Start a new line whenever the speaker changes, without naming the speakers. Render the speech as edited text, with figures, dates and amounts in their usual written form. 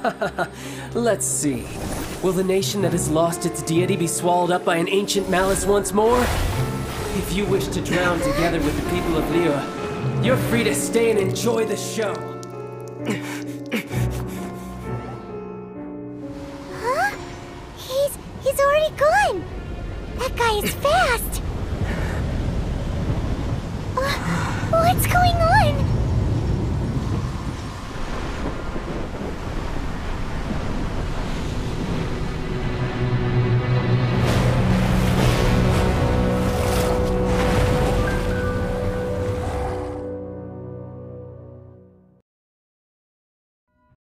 Let's see. Will the nation that has lost its deity be swallowed up by an ancient malice once more? If you wish to drown together with the people of Liyue, you're free to stay and enjoy the show.
Huh? He's already gone. That guy is fast. What's going